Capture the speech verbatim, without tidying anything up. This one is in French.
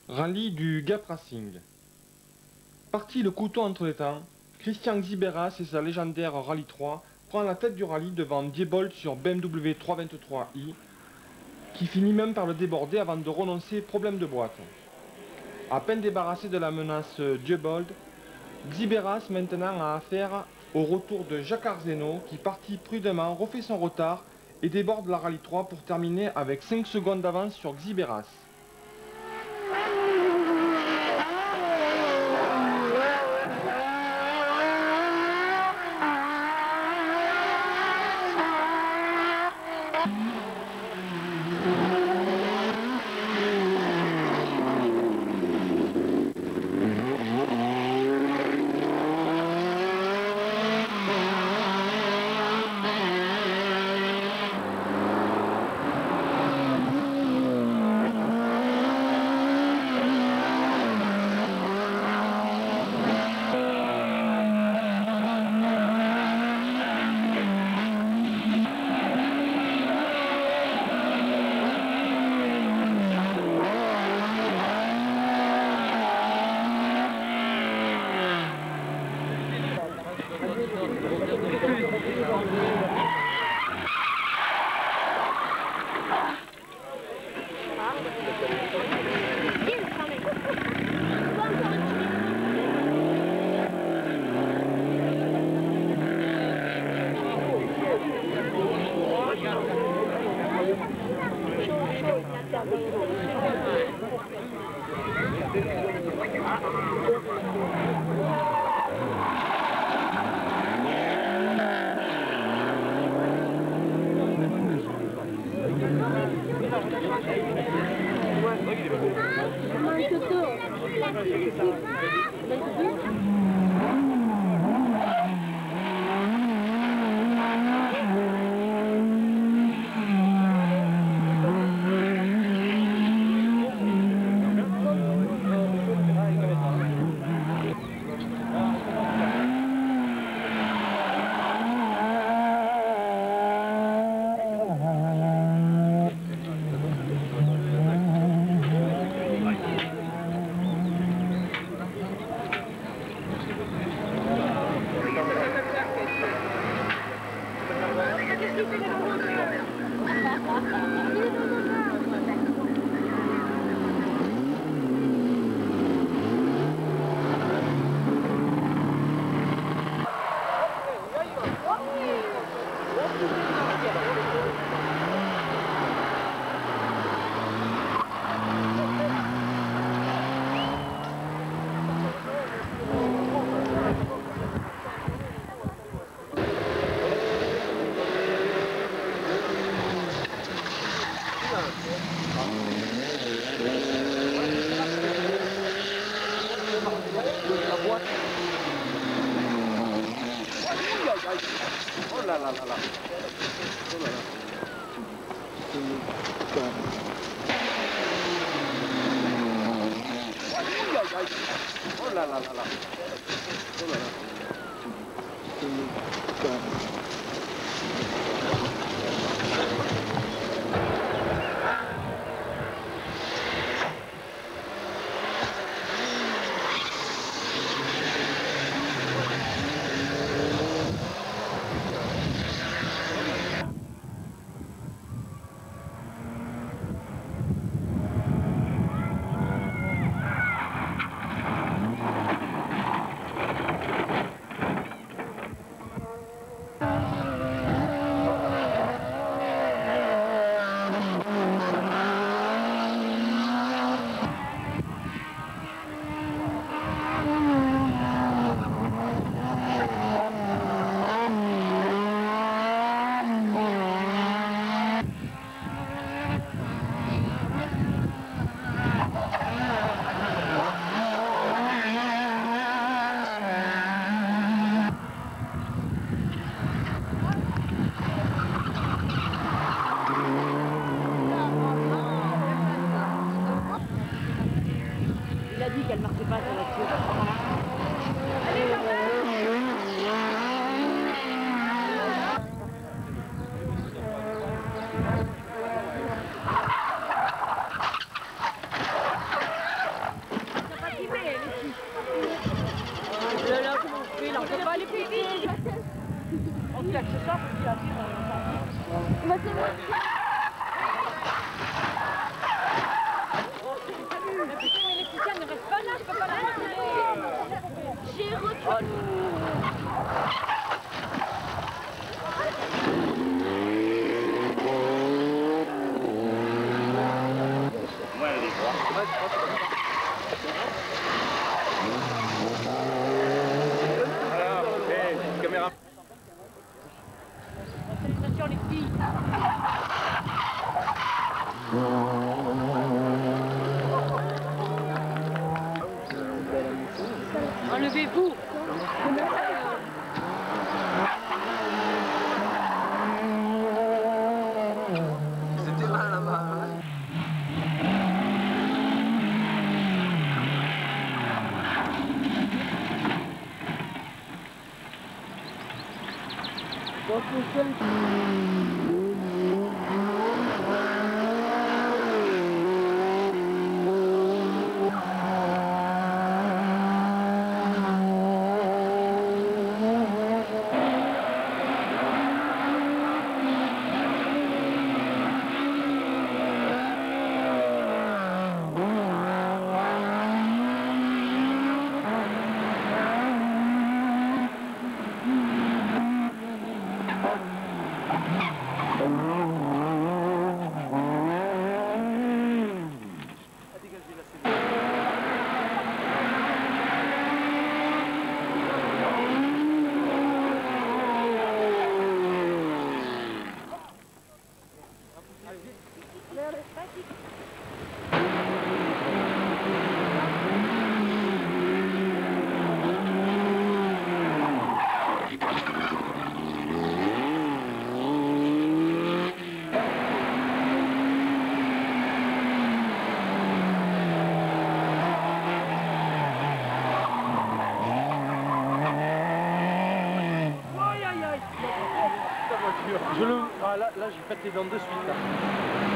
Rallye du Gap Racing. Parti le couteau entre les dents, Christian Xiberas et sa légendaire Rallye trois prend la tête du rallye devant Diebold sur B M W trois cent vingt-trois i, qui finit même par le déborder avant de renoncer problème de boîte. À peine débarrassé de la menace Diebold, Xiberas maintenant a affaire au retour de Jacques Arzeno qui, parti prudemment, refait son retard et déborde la Rallye trois pour terminer avec cinq secondes d'avance sur Xiberas. Oh là là là là. Oh là là. Oh là là là là. Oh là là. Il a dit qu'elle ne marchait pas sa voiture. ça parce qu'il a pris dans le Bah, c'est moi. Mais putain, mais les petits ne restent pas là, je peux pas la retirer. J'ai retrouvé. Caméra. Concentration les filles. Enlevez-vous. C'était mal là-bas. Je le... Ah là, là, j'ai fait les dents de suite, là.